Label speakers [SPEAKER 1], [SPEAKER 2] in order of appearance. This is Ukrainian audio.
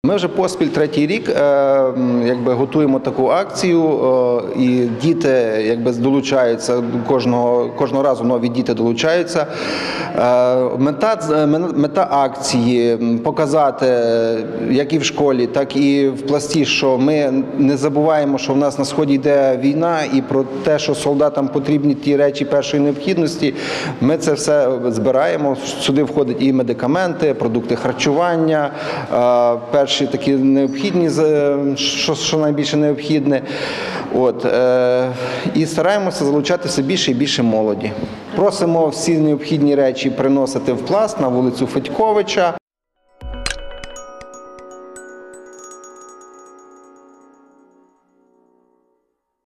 [SPEAKER 1] Ми вже поспіль третій рік готуємо таку акцію, і діти долучаються, кожного разу нові діти долучаються. Мета акції – показати, як і в школі, так і в пласті, що ми не забуваємо, що в нас на Сході йде війна, і про те, що солдатам потрібні ті речі першої необхідності. Ми це все збираємо. Сюди входять і медикаменти, продукти харчування, перші такі необхідні, що найбільше необхідне. І стараємося залучати все більше і більше молоді. Просимо всі необхідні речі приносити в Пласт на вулицю Федьковича.